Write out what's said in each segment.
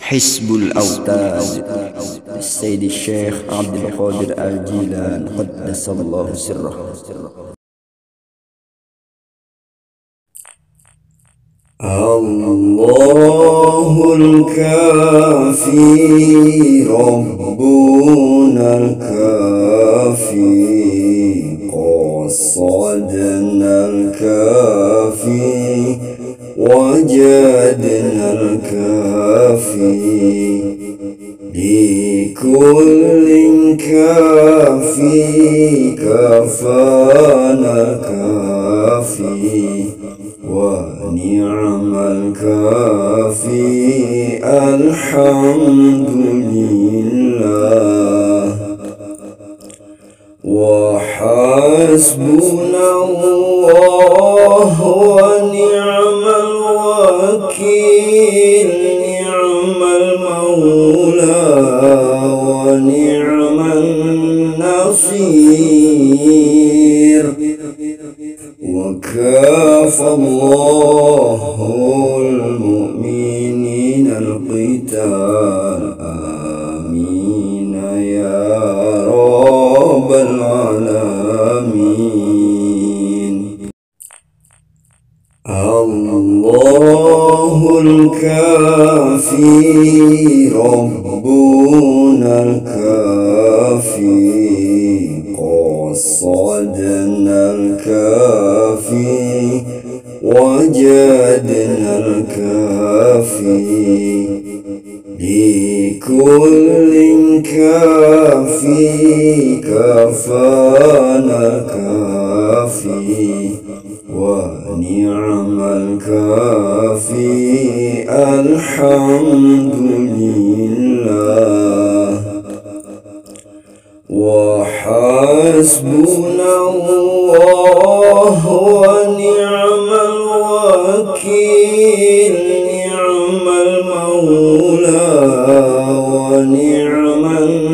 حزب الأوتاد السيد الشيخ عبد القادر الجيلاني قدس الله سره. Allahul Kaafi Rabbuna al-Kaafi qasadna al-Kaafi wajadna al-Kaafi bikullin Kaafi kafana Kaafi ونعم الكافي الحمد لله وحسبنا الله ونعم الوكيل نعم المولى ونعم النصير وكافى الله المؤمنين القتال آمين يا رب العالمين. الله الكافي ربنا الكافي قصدنا الكافي وجدنا الكافي بكل كافي كفانا كافي ونعم الكافي الحمد لله وحسبنا الله ونعم الوكيل نعم المولى ونعم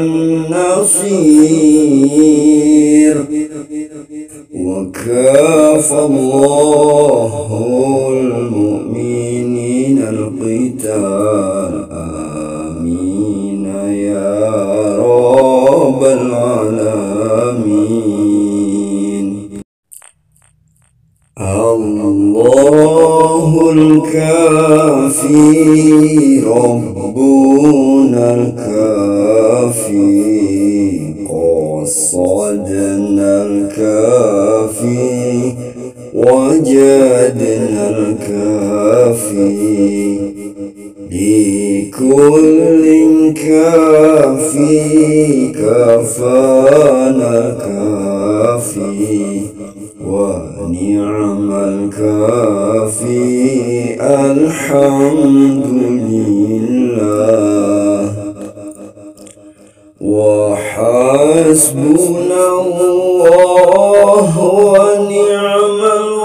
النصير وكافى الله المؤمنين القتال آمين يا رب العالمين. الله الكافي ربنا الكافي قصدنا الكافي وجدنا الكافي بكل كافي كفانا كافي ونعم الكافي الحمد لله وحسبنا الله ونعم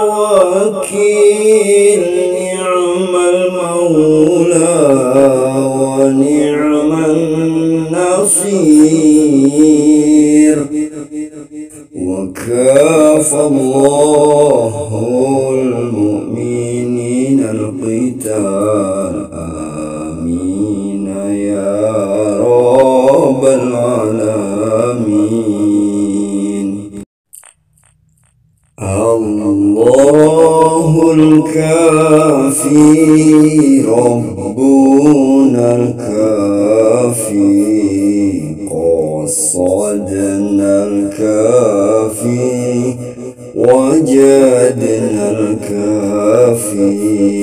الوكيل نعم المولى ونعم النصير وكافى الله المؤمنين القتال آمين يا رب العالمين. الله الكافي ربنا الكافي قصدنا الكافي وجدنا الكافي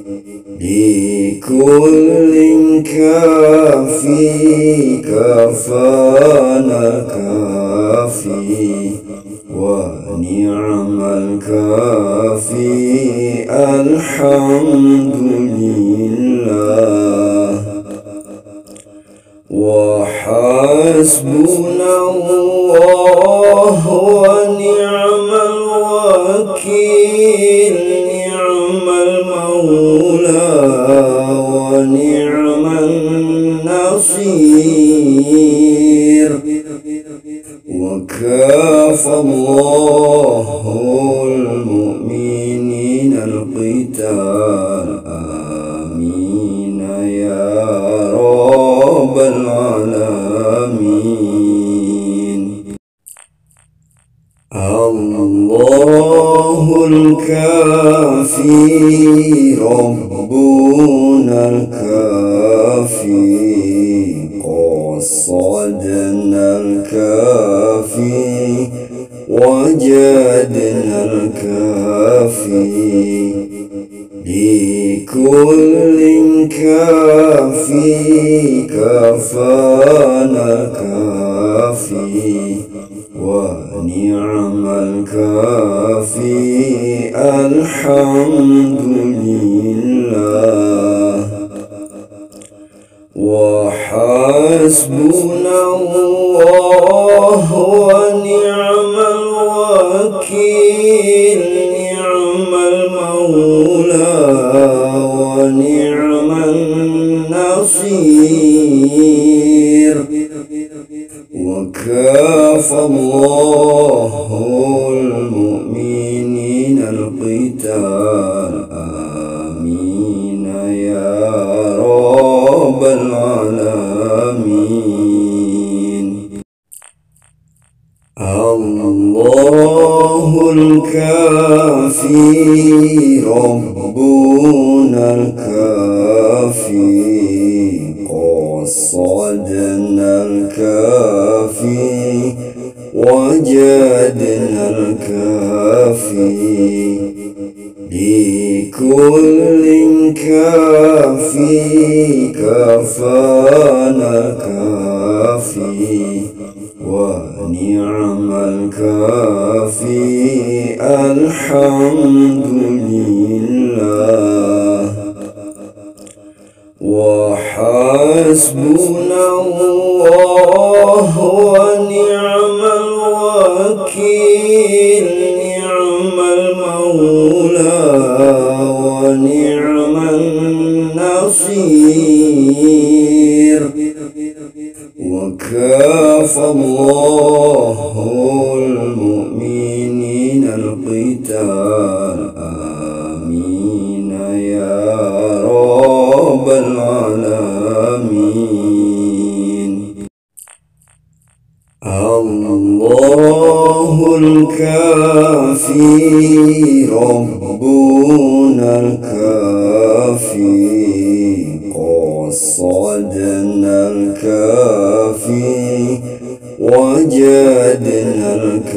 بكل كافي كفانا كافي ونعم الكافي الحمد لله وحسبنا الله ونعم الوكيل نعم المولى ونعم النصير وكافى الله المؤمنين القتال آمين يا الكافي قصدنا الكافي وجدنا الكافي لكل كافي كفانا الكافي ونعم الكافي الحمد لله وحسبنا الله ونعم الوكيل نعم المولى ونعم النصير وكافى الله المؤمنين القتال آمين يا رب العالمين الله الكافي ربنا الكافي قصدنا الكافي وجدنا الكافي لكل كافي كفانا الكافي ونعم الكافي الحمد لله وحسبنا الله ونعم الوكيل نعم المولى ونعم النصير وكافى الله المؤمنين القتال آمين يا رب العالمين الله الكافي ربنا الكافي قصدنا الكافي وجدنا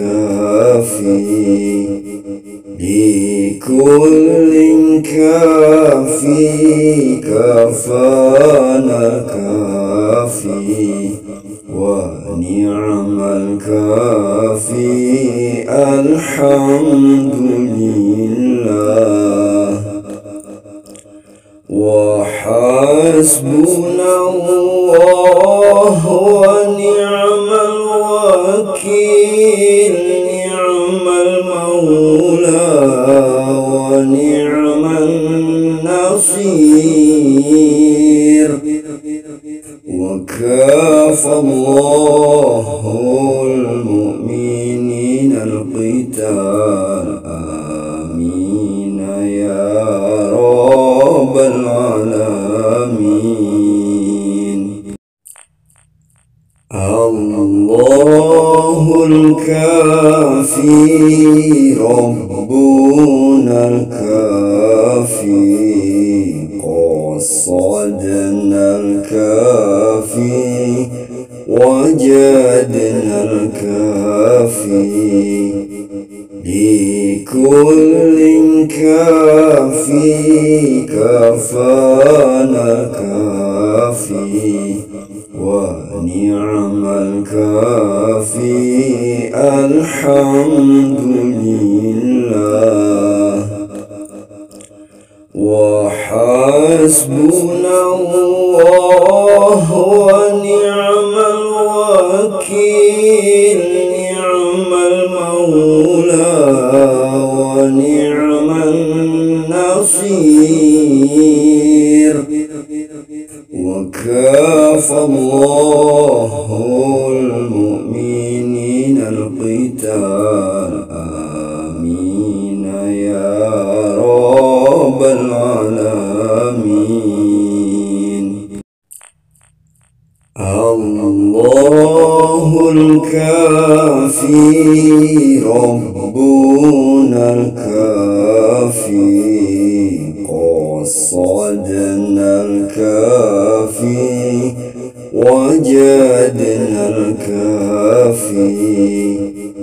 الكافي لكل كافي كفانا الكافي ونعم الكافي الحمد لله وحسبنا الله ونعم الوكيل نعم المولى ونعم النصير وكافى الله المؤمنين القتال آمين يا رب العالمين الله الكافي ربنا الكافي قصدنا الكافي وجدنا الكافي لكل كافي كفانا الكافي ونعم الكافي الحمد لله وحسبنا الله ونعم الوكيل نعم المولى ونعم النصير وكافى الله المؤمنين القتال آمين يا رب العالمين الله الكافي ربنا الكافي قصدنا الكافي وجدنا الكافي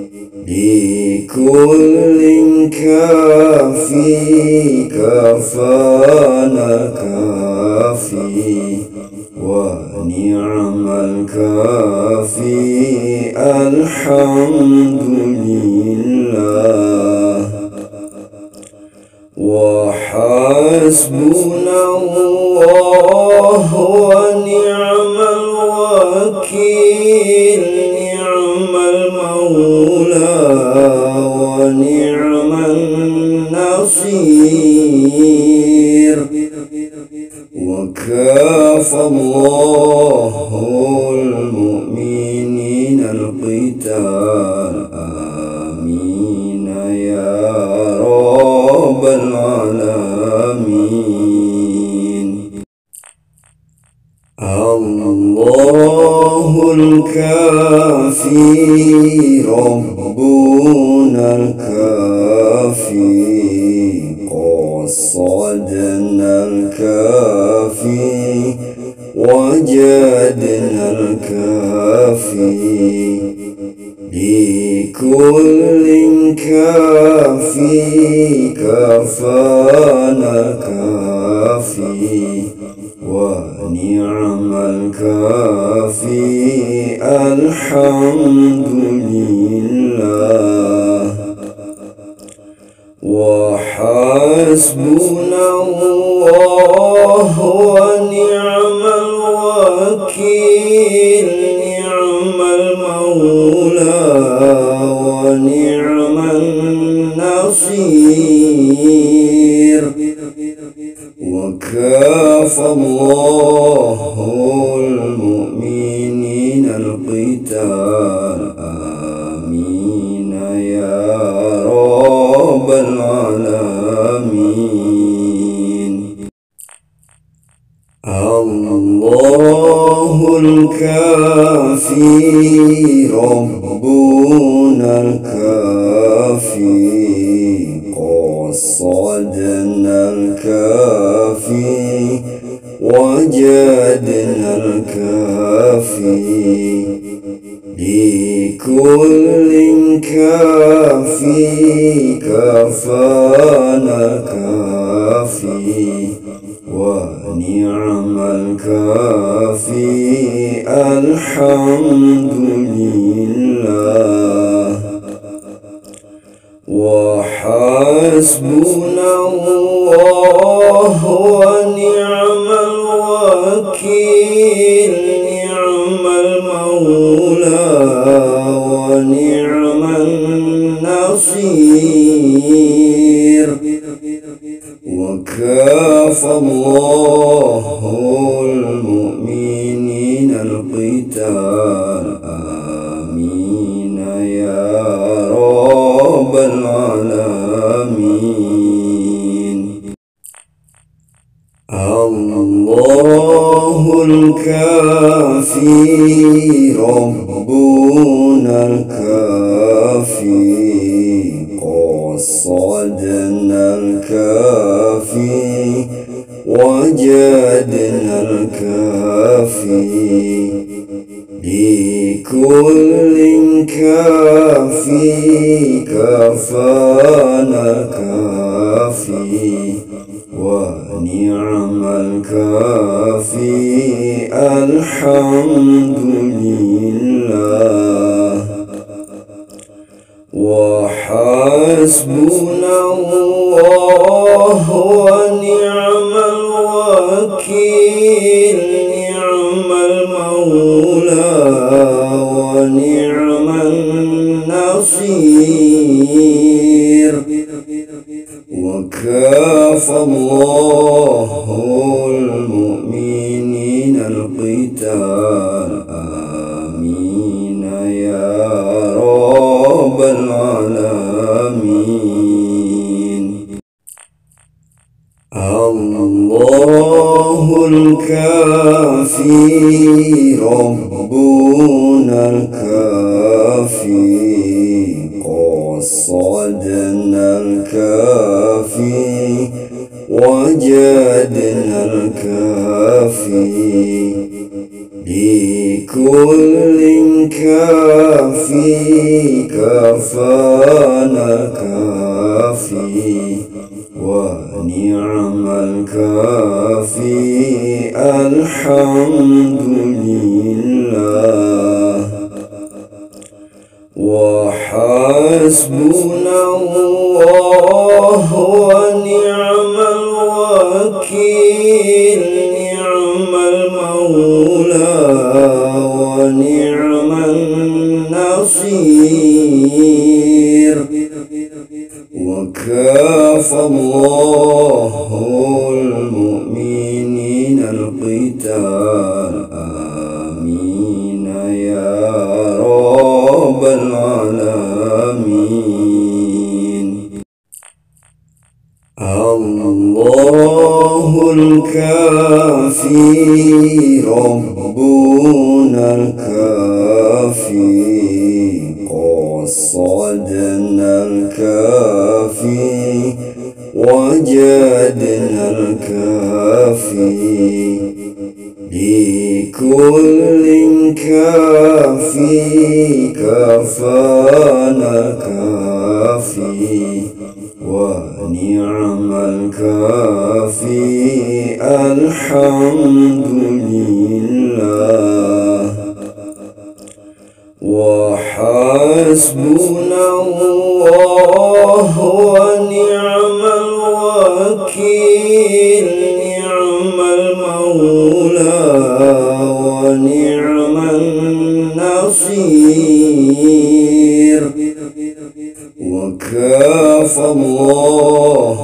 لكل كافي كفانا كافي ونعم الكافي الحمد لله وحسبنا الله ونعم الوكيل نعم المولى ونعم النصير وكافى الله المؤمنين القتال آمين يا رب العالمين الله الكافي ربنا الكافي قصدنا الكافي وجدنا الكافي لكل كافي كفانا كافي ونعم الكافي الحمد لله وحسبنا الله ونعم الوكيل نعم المولى ونعم النصير وكافى الله المؤمنين القتال آمين يا رب العالمين الله الكافي ربنا الكافي قصدنا الكافي وجدنا الكافي لكل كافي كفانا كافي ونعم الكافي الحمد لله وحسبنا الله ونعم الوكيل نعم المولى ونعم النصير وكافى الله المؤمنين القتال آمين يا رب العالمين الله الكافي ربنا الكافي قصدنا الكافي وجدنا الكافي لكل كافي كفانا كافي ونعم الكافي الحمد لله وحسبنا الله ونعم الوكيل نعم المولى ونعم النصير وكافى الله المؤمنين القتال آمين يا رب العالمين الله الكافي ربنا الكافي قصدنا الكافي وجدنا الكافي لكل كافي كفانا كافي ونعم الكافي الحمد لله وحسبنا الله ونعم الوكيل نعم المولى ونعم النصير وكافى الله المؤمنين القتال آمين يا رب العالمين الله الكافي ربنا الكافي قصدنا الكافي وجدنا الكافي لكل كافي كفانا كافي ونعم الكافي الحمد لله وحسبنا الله ونعم الوكيل نعم المولى ونعم النصير وكافى الله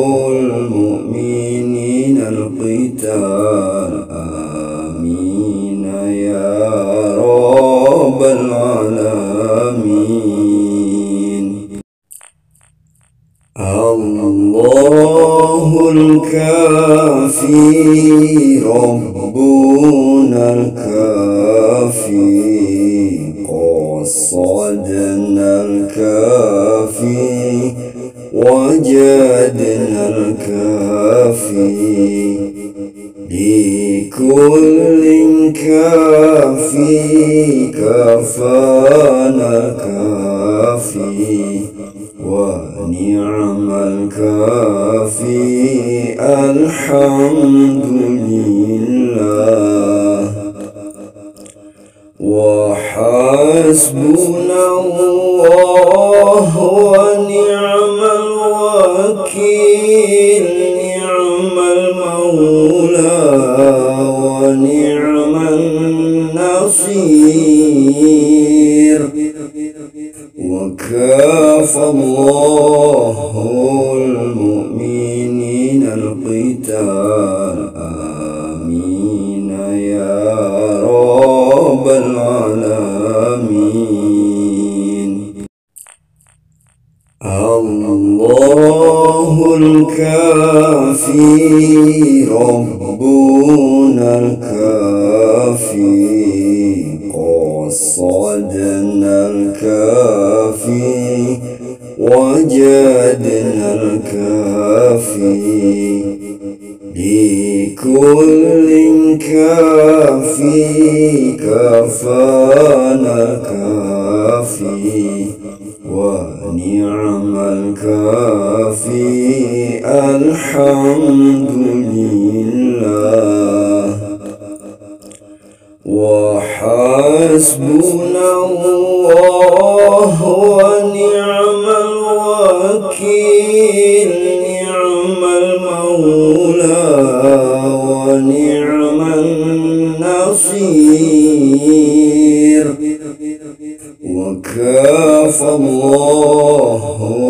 المؤمنين القتال آمين يا رب العالمين الله الكافي ربنا الكافي قصدنا الكافي وجدنا الكافي لكل كافي كفانا كافي ونعم الكافي الحمد لله وحسبنا الله ونعم الوكيل نعم المولى ونعم النصير وكافى الله المؤمنين القتال آمين يا رب العالمين الله الكافي ربنا الكافي قصدنا الكافي وجدنا الكافي لكل كافي كفانا كافي ونعم الكافي الحمد لله وحسبنا الله ونعم الوكيل نعم المولى ونعم النصير وكافى الله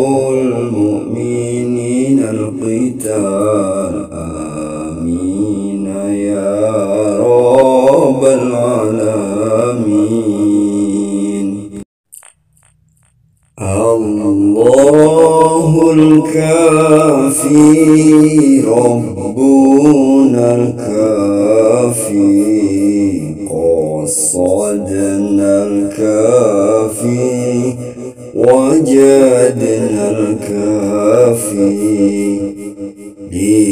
المؤمنين القتال آمين يا رب العالمين الله الكافي ربنا الكافي قصدنا الكافي وجدنا الكافي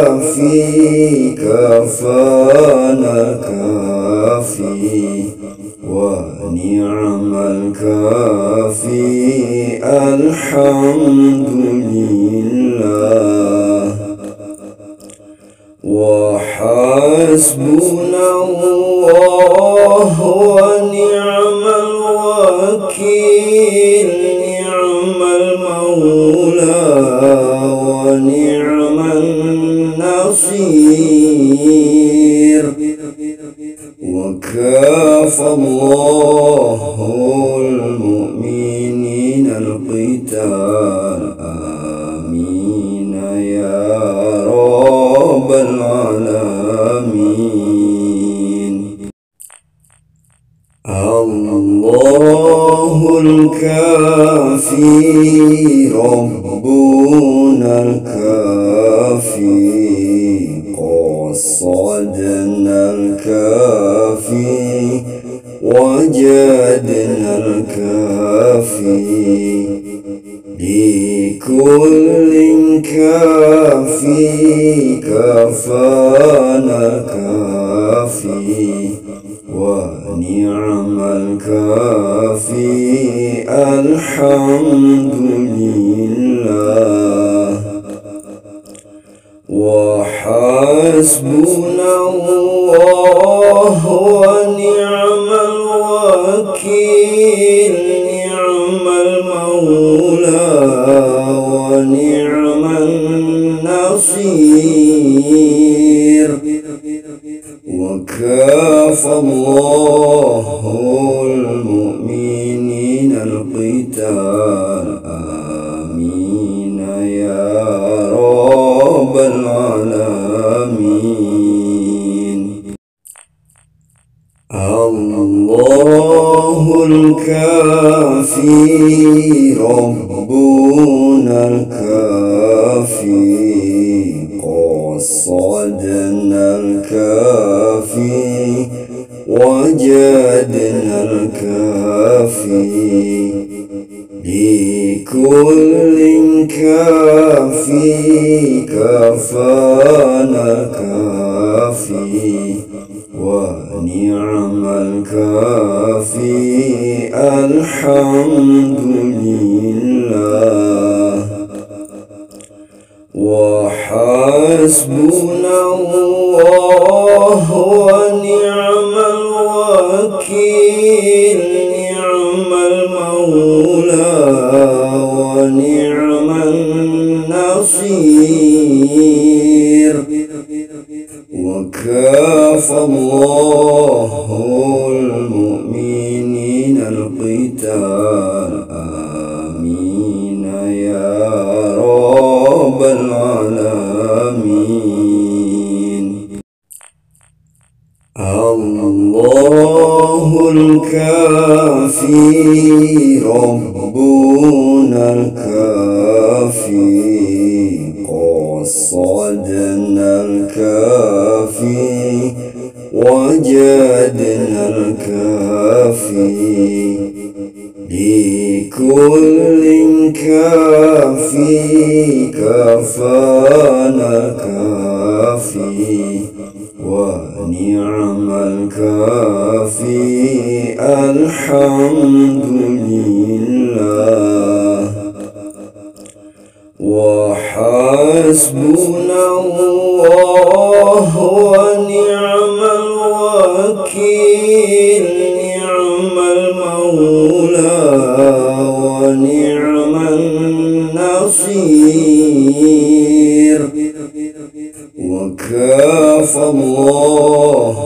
الكافي كفانا كافي ونعم الكافي الحمد لله وحسبنا الله ونعم الوكيل نعم المولى ونعم النصير وكافى الله المؤمنين القتال آمين يا رب العالمين الله الكافي ربنا الكافي قصدنا الكافي وجدنا الكافي لكل كافي كفانا كافي ونعم الكافي الحمد لله وحسبنا الله ونعم الوكيل نعم المولى ونعم النصير وكافى الله المؤمنين القتال آمين يا رب العالمين الله الكافي ربنا الكافي قصدنا الكافي وجدنا الكافي لكل كافي كفانا كافي ونعم الكافي الحمد لله وحسبنا الله ونعم الوكيل نعم المولى ونعم النصير وكافى الله المؤمنين القتال آمين يا رب العالمين الله الكافي ربنا الكافي قصدنا الكافي وجدنا الكافي لكل كافي كفانا كافي ونعم الكافي الحمد لله وحسبنا الله ونعم الوكيل نعم المولى ونعم النصير وكافى الله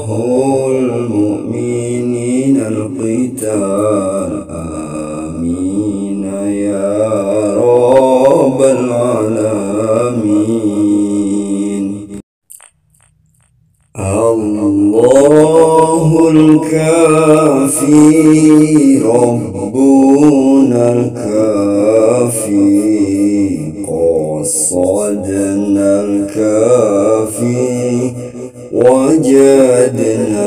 المؤمنين القتال آمين يا رب العالمين الله الكافي ربنا الكافي قصدنا الكافي وجدنا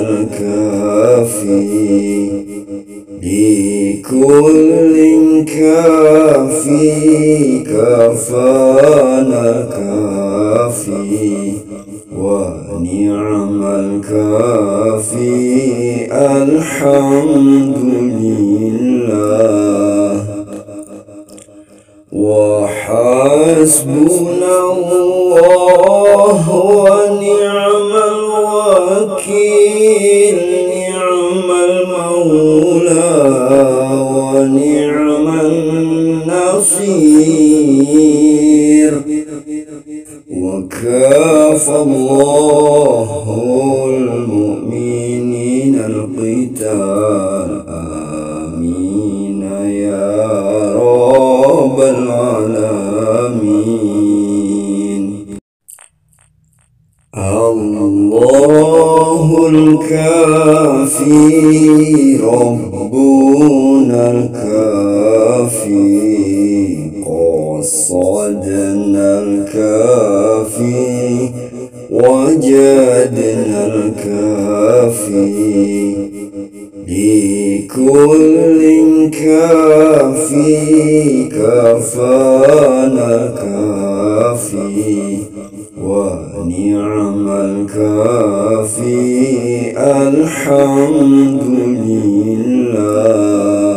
الكافي لكل كافي كفانا كافي الكافي ونعم الكافي الحمد لله وحسبنا الله ونعم الوكيل نعم المولى ونعم النصير وكافى الله المؤمنين القتال آمين يا رب العالمين الله الكافي ربنا الكافي قصدنا الكافي وجدنا الكافي لكل كافي كفانا الكافي ونعم الكافي الحمد لله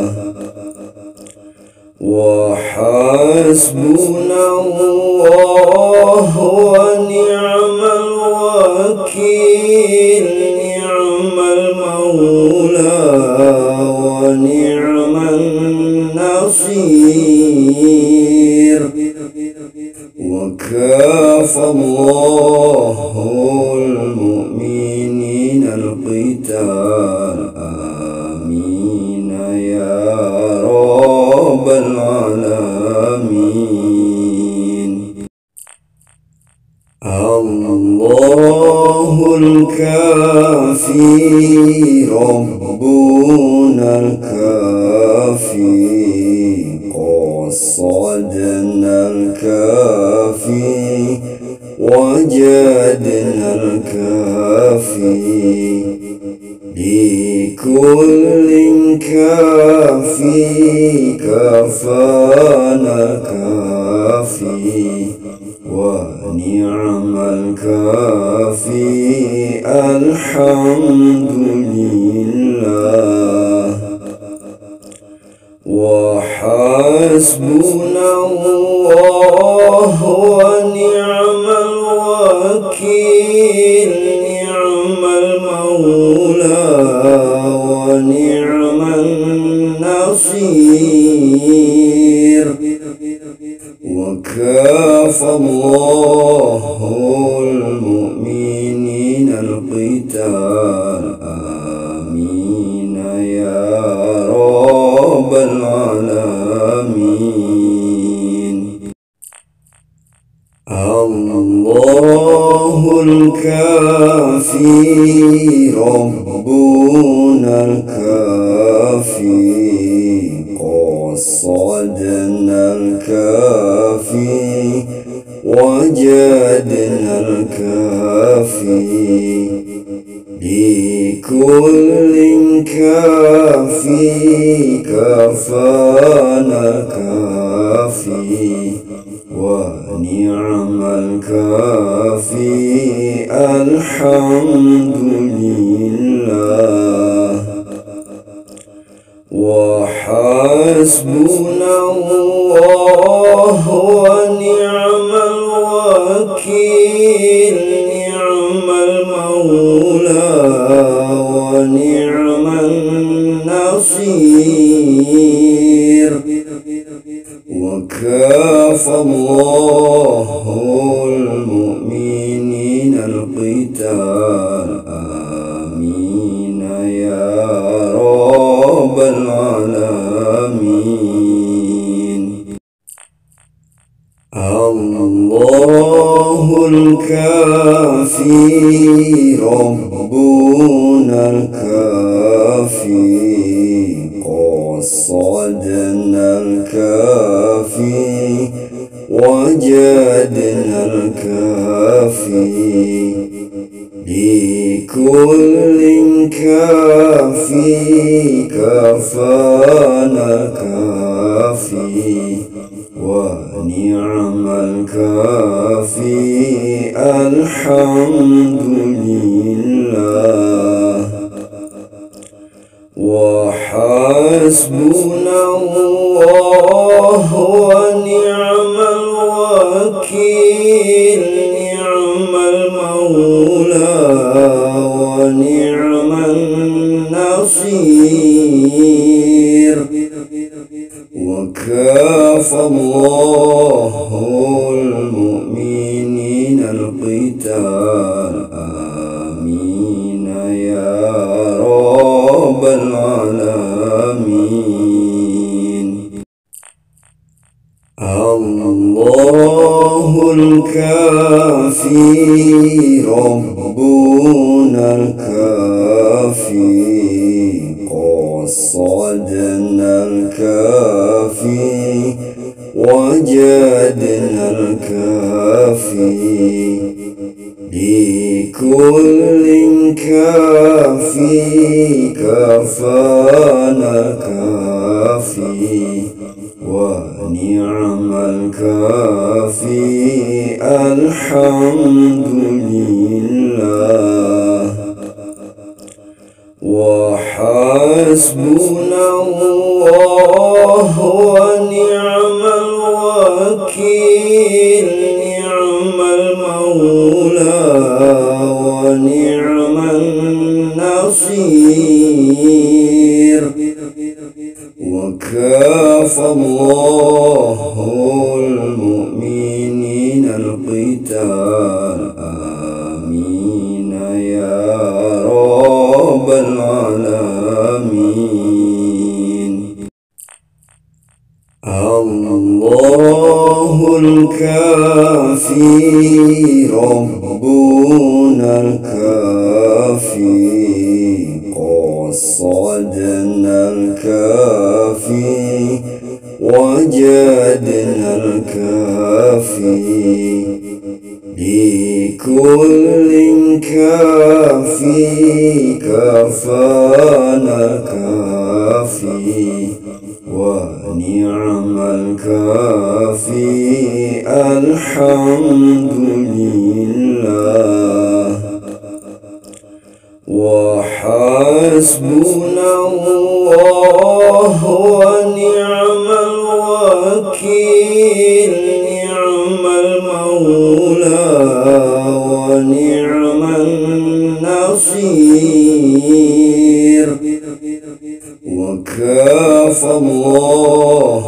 وحسبنا الله ونعم الوكيل نعم المولى ونعم النصير وكافى الله المؤمنين القتال آمين يا رب العالمين الله الكافي ربنا الكافي قصدنا الكافي وجدنا الكافي لكل كافي كفانا الكافي ونعم الكافي الحمد لله وحسبنا الله ونعم الوكيل نعم المولى ونعم النصير وكافى الله المؤمنين القتال آمين يا رب العالمين الله الكافي ربنا الكافي قصدنا الكافي وجدنا الكافي لكل كافي كفانا الكافي ونعم الكافي الحمد لله وحسبنا الله ونعم الوكيل نعم المولى ونعم النصير وكافى الله المؤمنين القتال آمين يا رب العالمين الله الكافي ربنا الكافي قصدنا الكافي وجدنا الكافي لكل كافي كفانا الكافي ونعم الكافي الحمد لله وحسبنا الله ونعم الوكيل نعم المولى ونعم النصير وكافى الله المؤمنين القتال آمين يا رب العالمين الله الكافي ربنا الكافي قصدنا الكافي وجدنا الكافي لكل كافي كفانا كافي ونعم الكافي الحمد لله وحسبنا الله ونعم الوكيل نعم المولى ونعم النصير وكافى الله المؤمنين القتال آمين يا رب العالمين الله الكافي ربنا الكافي قصدنا الكافي وجدنا الكافي لكل كافي كفانا كافي ونعم الكافي الحمد لله وحسبنا الله ونعم الوكيل نعم المولى ونعم النصير وكافى الله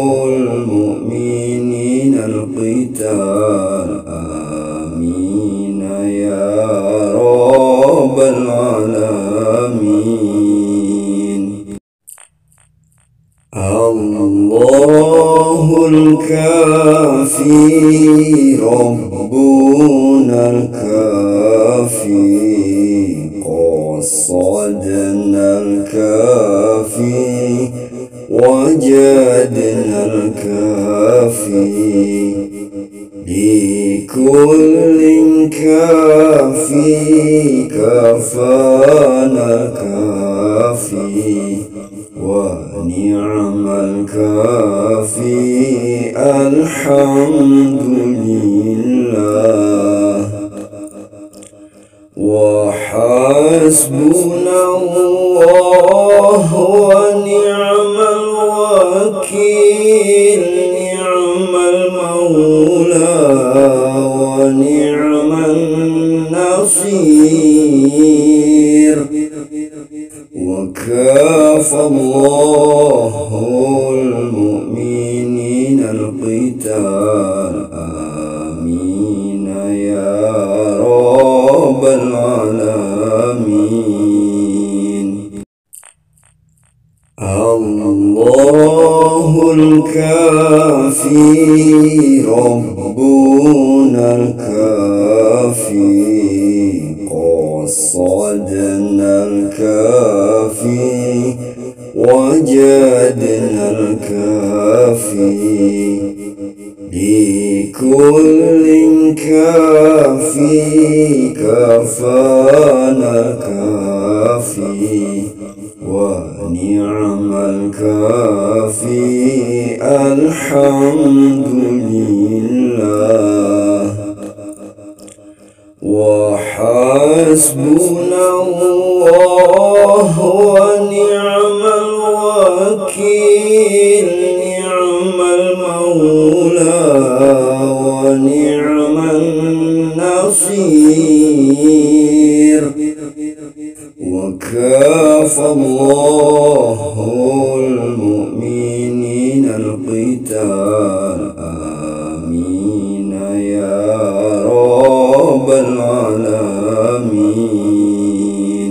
المؤمنين القتال آمين يا رب العالمين الله الكافي ربنا الكافي قصدنا الكافي وجدنا الكافي لكل كافي كفانا كافي ونعم الكافي الحمد لله وحسبنا الله ونعم الوكيل نعم المولى ونعم النصير وكافى الله المؤمنين القتال آمين يا رب العالمين الله الكافي ربنا الكافي قصدنا الكافي وجدنا الكافي لكل كافي كفانا كافي ونعم الكافي الحمد لله وحسبنا الله ونعم الوكيل نعم المولى ونعم النصير وكافى الله المؤمنين القتال آمين يا رب العالمين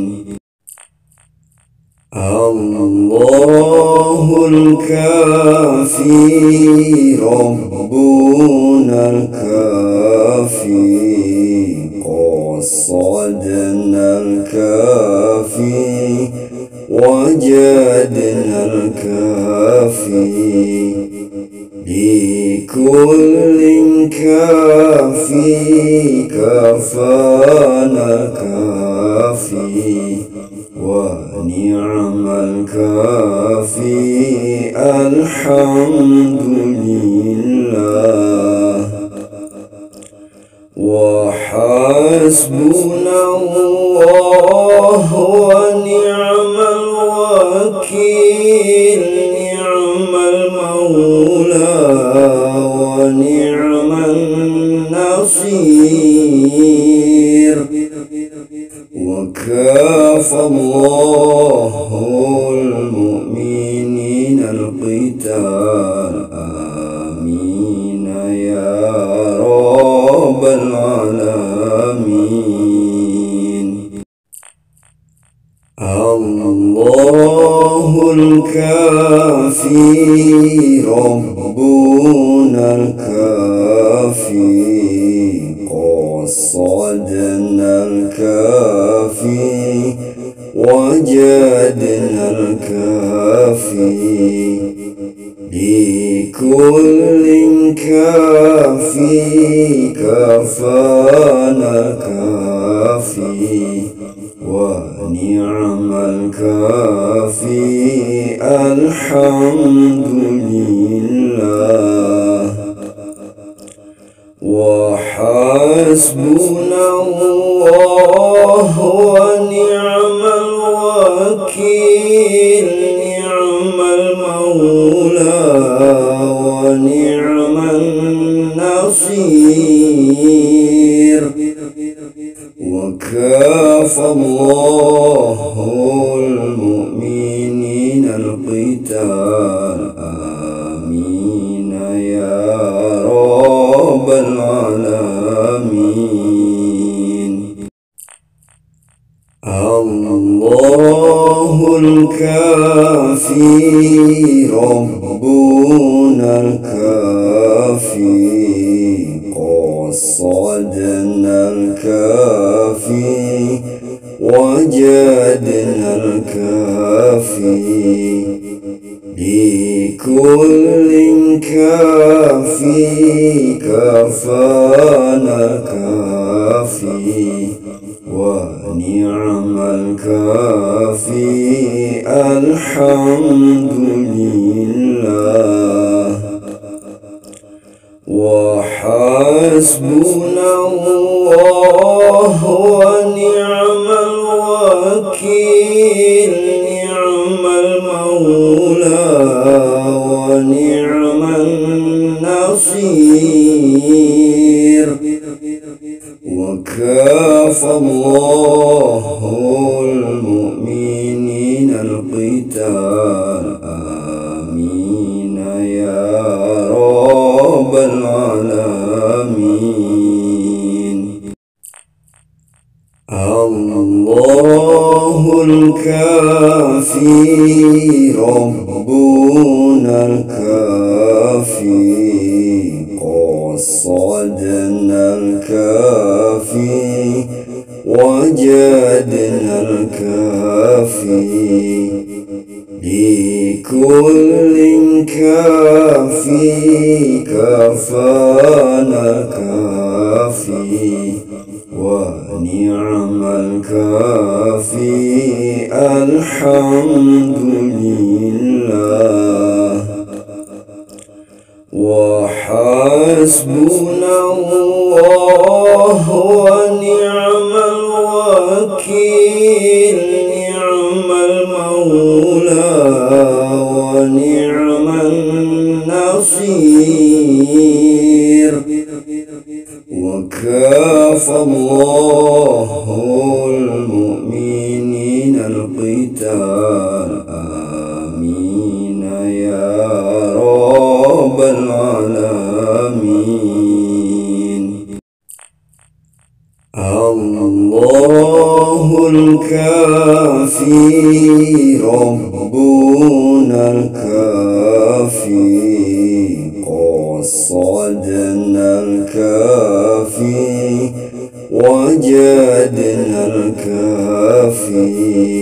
الله الكافي ربنا الكافي قصدنا الكافي وجدنا الكافي لكل كافي كفانا كافي ونعم الكافي الحمد لله وحسبنا الله ونعم الوكيل نعم المولى ونعم النصير وكافى الله المؤمنين القتال آمين يا رب العالمين الله الكافي ربنا الكافي قصدنا الكافي وجدنا الكافي لكل كافي كفانا كافي ونعم الكافي الحمد لله وحسبنا الله ونعم الوكيل نعم المولى ونعم النصير وكافى الله المؤمنين القتال آمين يا رب العالمين الله الكافي ربنا الكافي قصدنا الكافي وجدنا الكافي لكل كافي كفانا كافي ونعم الكافي الحمد لله وحسبنا الله ونعم الوكيل نعم المولى ونعم النصير وكافى الله المؤمنين القتال آمين يا رب العالمين الله الكافي ربنا الكافي قصدنا الكافي وجدنا الكافي لكل كافي كفانا كافي ونعم ونعم الكافي الحمد لله وحسبنا الله ونعم الوكيل نعم المولى ونعم النصير وكافى الله المؤمنين القتال آمين يا رب العالمين الله الكافي ربنا الكافي قصدنا الكافي وجدنا الكافي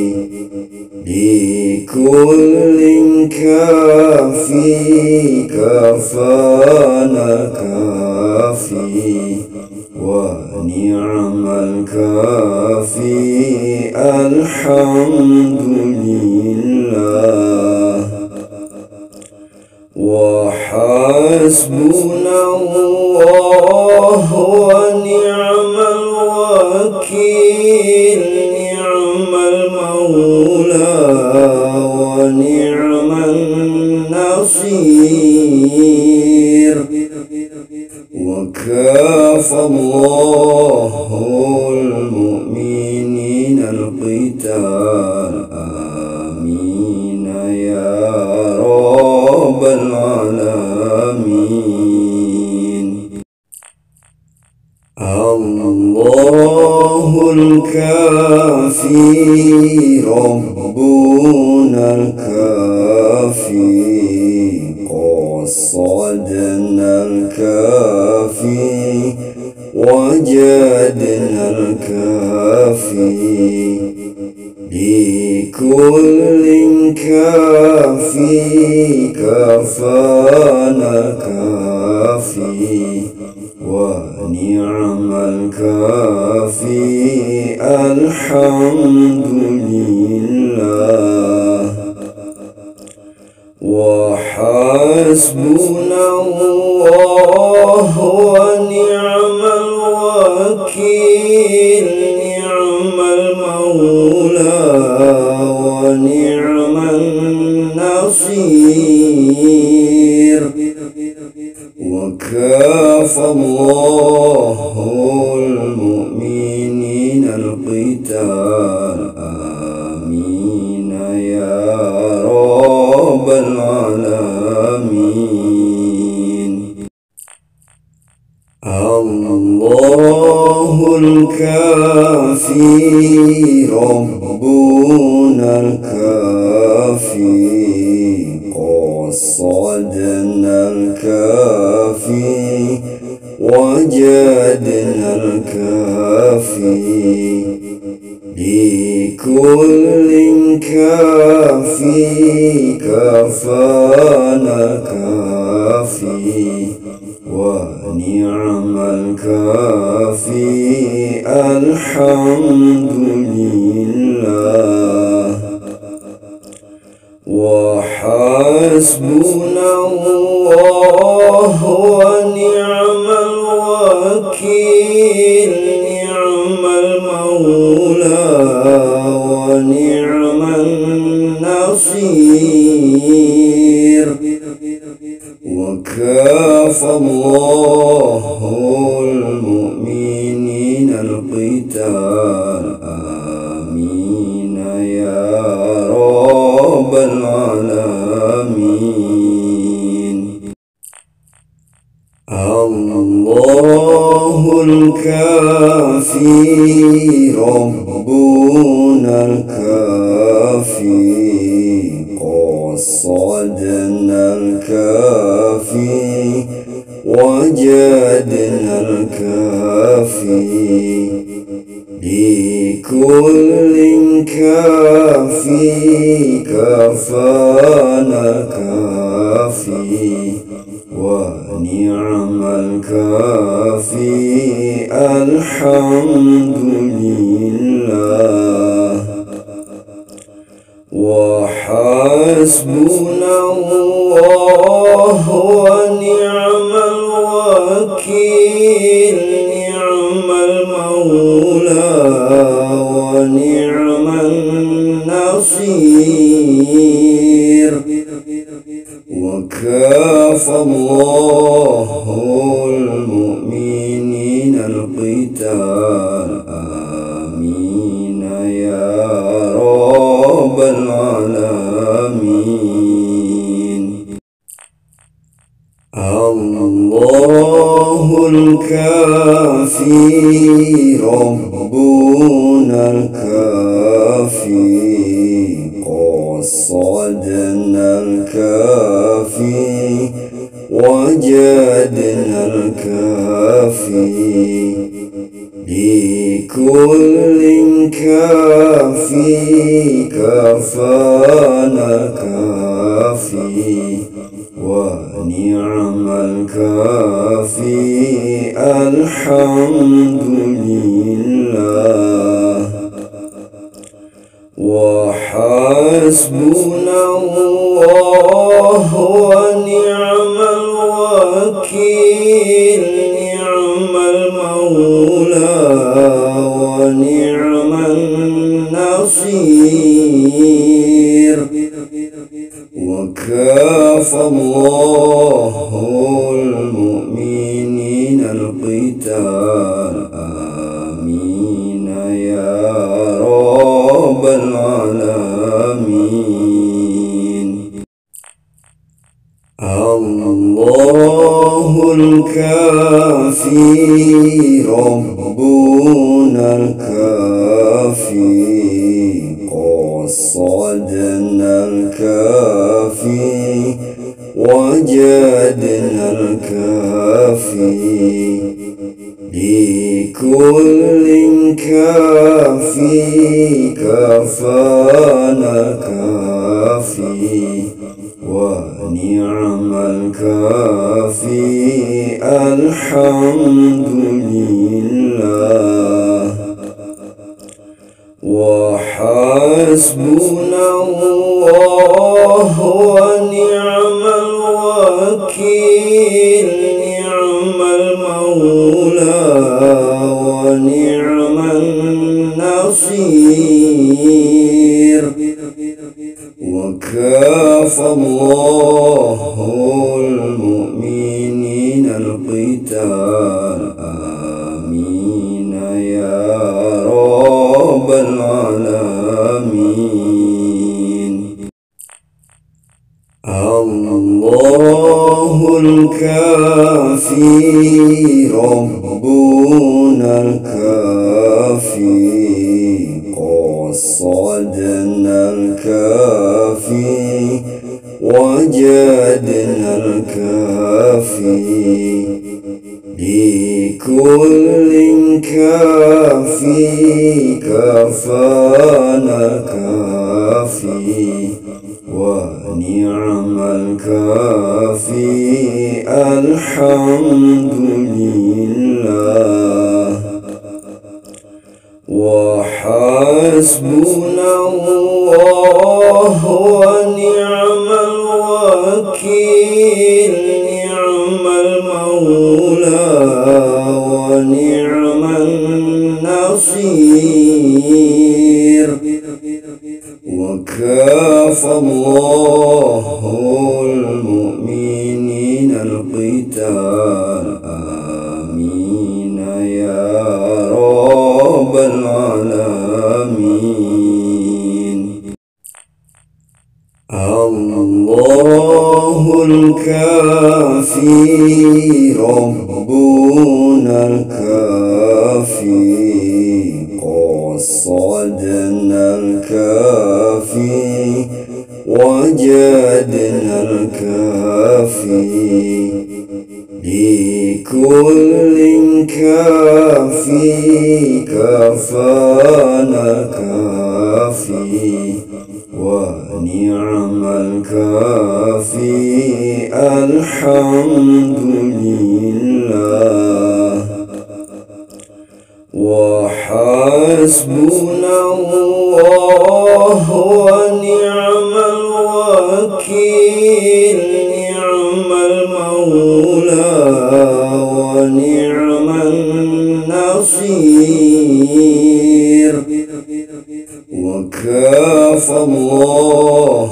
لكل كافي كفانا كافي ونعم الكافي الحمد لله وحسبنا الله ونعم الوكيل نعم المولى ونعم النصير وكافى الله المؤمنين القتال آمين يا رب العالمين الله الكافي ربنا الكافي قصدنا الكافي وجدنا الكافي لكل كافي كفانا كافي ونعم الكافي الحمد لله وحسبنا الله ونعم الوكيل نعم المولى ونعم النصير وكافى الله المؤمنين القتال آمين يا رب العالمين الله الكافي ربنا الكافي قصدنا الكافي وجدنا الكافي لكل كافي كفانا كافي ونعم الكافي الحمد لله وحسبنا الله ونعم الوكيل نعم المولى ونعم النصير وكافى الله المؤمنين القتال آمين يا رب العالمين الله الكافي ربنا الكافي قصدنا الكافي وجدنا الكافي لكل كافي كفانا كافي ونعم الكافي الحمد لله وحسبنا الله ونعم الوكيل نعم المولى ونعم النصير وكافى الله المؤمنين القتال آمين يا رب العالمين الله الكافي ربنا الكافي قصدنا الكافي وجدنا الكافي لكل كافي كفانا الكافي ونعم الكافي الحمد لله وحسبنا الله ونعم الوكيل نعم المولى ونعم النصير وكافى الله المؤمنين القتال آمين يا رب العالمين الله الكافي ربنا الكافي قصدنا الكافي وجدنا الكافي لكل كافي كفانا الكافي ونعم الكافي الحمد لله وحسبنا الله ونعم الوكيل نعم المولى ونعم النصير وكافى الله المؤمنين القتال آمين يا رب العالمين الله الكافي ربنا الكافي قصدنا الكافي وجدنا الكافي لكل كافي كفانا الكافي ونعم الكافي الحمد لله وحسبنا الله ونعم الوكيل نعم المولى ونعم النصير وكافى الله المؤمنين القتال آمين يا رب العالمين الله الكافي ربنا الكافي قصدنا الكافي وجدنا الكافي لكل كافي كفانا الكافي ونعم الكافي الحمد لله وحسبنا الله ونعم الوكيل نعم المولى ونعم النصير وكافى الله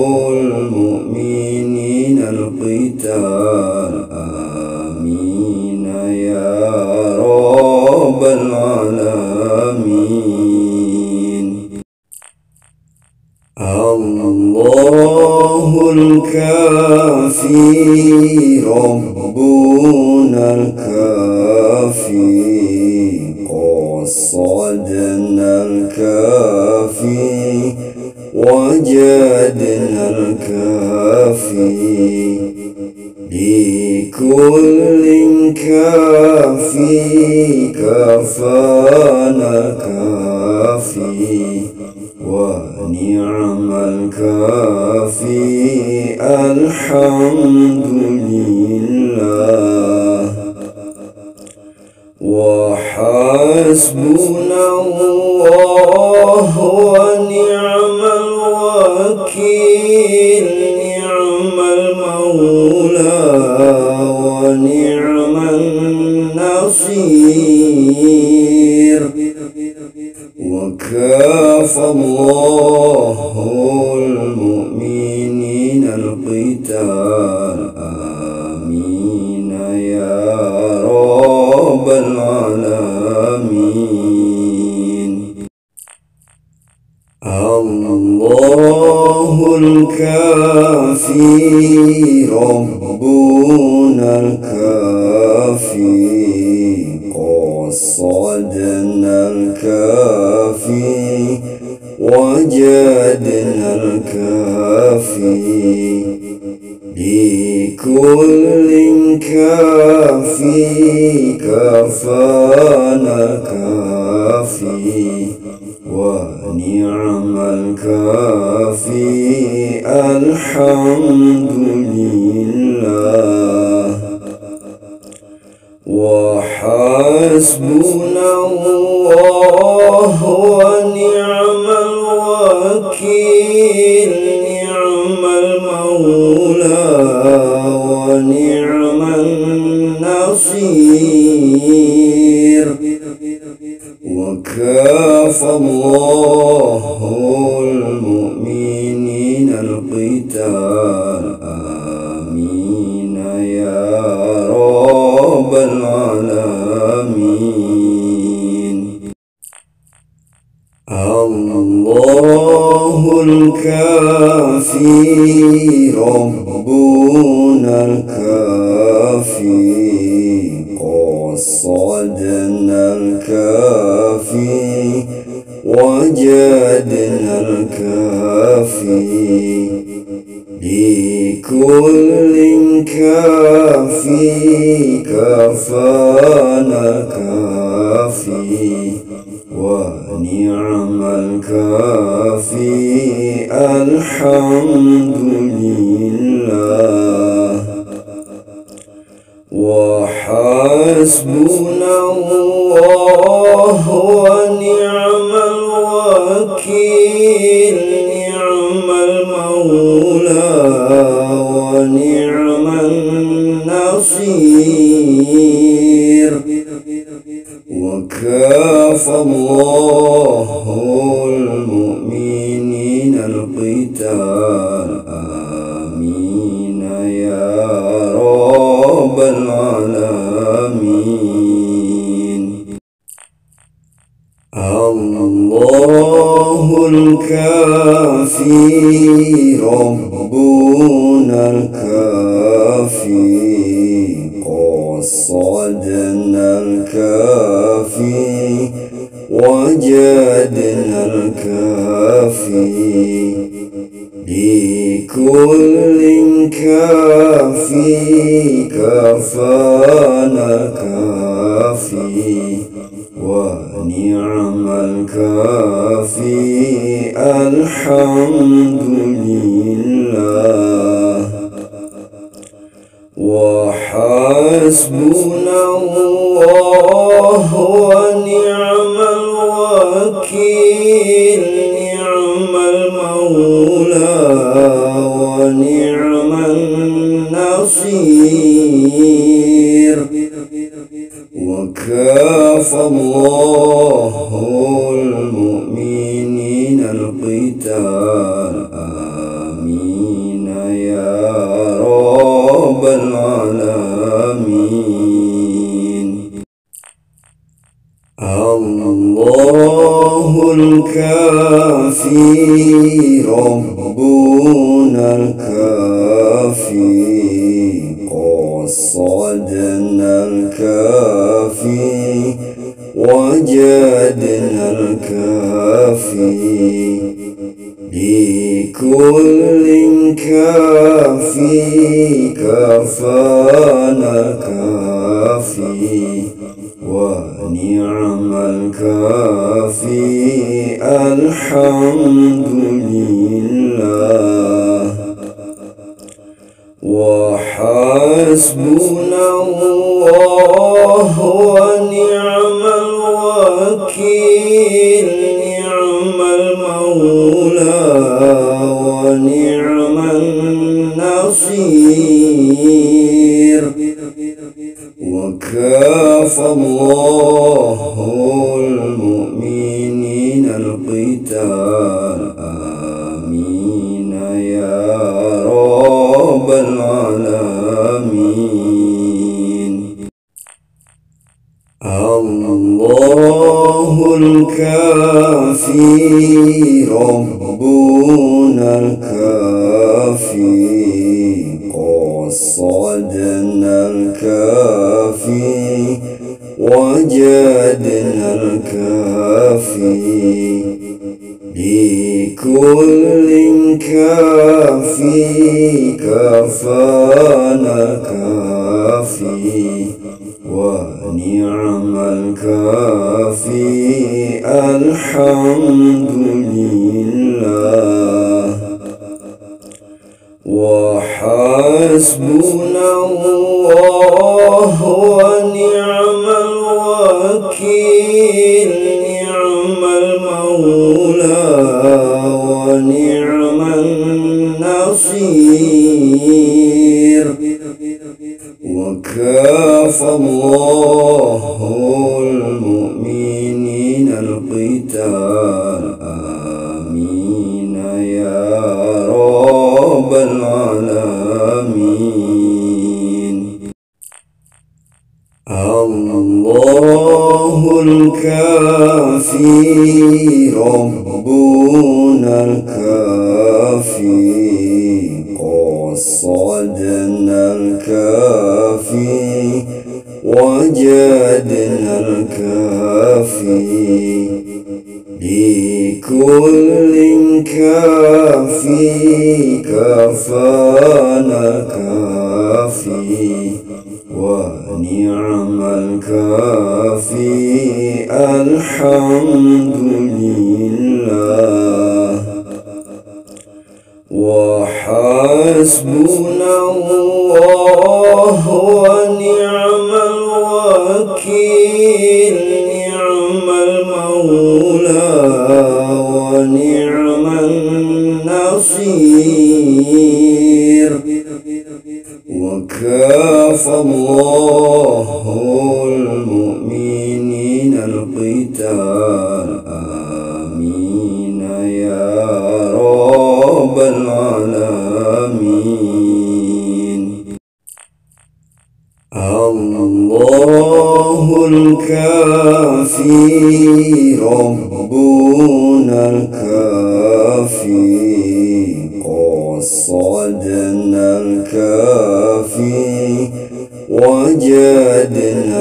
المؤمنين القتال آمين يا رب العالمين الله الكافي ربنا الكافي قصدنا الكافي وجدنا الكافي لكل كافي كفانا الكافي ونعم الكافي الحمد لله وحسبنا الله ونعم الوكيل نعم المولى ونعم النصير وكافى الله المؤمنين القتال آمين يا رب العالمين الله الكافي ربنا الكافي قصدنا الكافي وجدنا الكافي لكل كافي كفانا الكافي ونعم الكافي الحمد لله وحسبنا الله ونعم الوكيل نعم المولى ونعم النصير وكافى الله المؤمنين القتال آمين يا رب العالمين الله الكافي ربنا الكافي قصدنا الكافي وجدنا الكافي لكل كافي كفانا الكافي ونعم الكافي الحمد لله وحسبنا الله ونعم الوكيل نعم المولى ونعم النصير وكافى الله المؤمنين القتال آمين يا رب العالمين الله الكافي ربنا الكافي قصدنا الكافي وجدنا الكافي لكل كافي كفانا الكافي ونعم الكافي الحمد لله وحسبنا الله ونعم الوكيل الوكيل نعم المولى ونعم النصير وكافى الله المؤمنين القتال آمين يا رب العالمين الله الكافي ربنا الكافي قصدنا الكافي وجدنا الكافي لكل كافي كفانا الكافي ونعم الكافي الحمد لله وحسبنا الله ونعم الوكيل نعم المولى ونعم النصير وكافى الله المؤمنين القتال آمين يا رب العالمين الله الكافي ربنا الكافي قصدنا الكافي وجدنا الكافي لكل كافي كفانا الكافي ونعم الكافي الحمد لله وحسبنا الله ونعم الوكيل نعم المولى ونعم النصير وكافى الله المؤمنين القتال آمين يا رب العالمين الله الكافي ربنا الكافي قصدنا الكافي وجدنا الكافي لكل كافي كفانا الكافي ونعم الكافي الحمد لله وحسبنا الله ونعم الوكيل نعم المولى ونعم النصير وكافى الله المؤمنين القتال آمين يا رب العالمين الله الكافي ربنا الكافي قصدنا الكافي وجدنا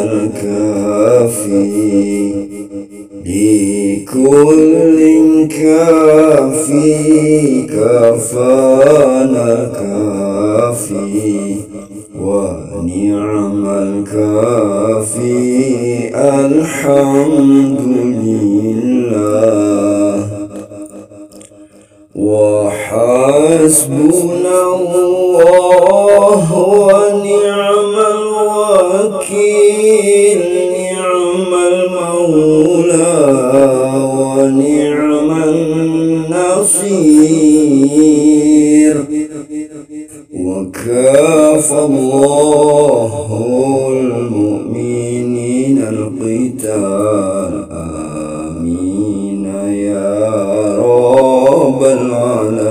الكافي لكل كافي كفانا الكافي ونعم الكافي الحمد لله وحسبنا الله ونعم الوكيل نعم المولى ونعم النصير وكافى الله المؤمنين القتال آمين يا رب العالمين